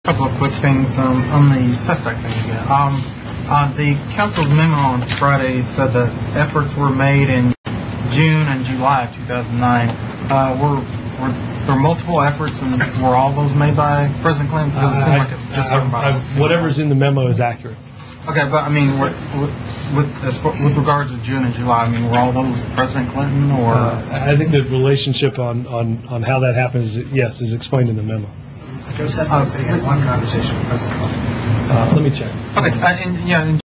Couple of quick things on the suspect thing again. The council's memo on Friday said that efforts were made in June and July of 2009. Were there multiple efforts, and were all those made by President Clinton? Because it seemed like it was just talking about whatever's in the memo is accurate. Okay, but I mean, with regards to June and July, I mean, were all those President Clinton, or? I think the relationship on how that happens, yes, is explained in the memo. Joseph, he had one conversation with President Clinton. Let me check. Okay, and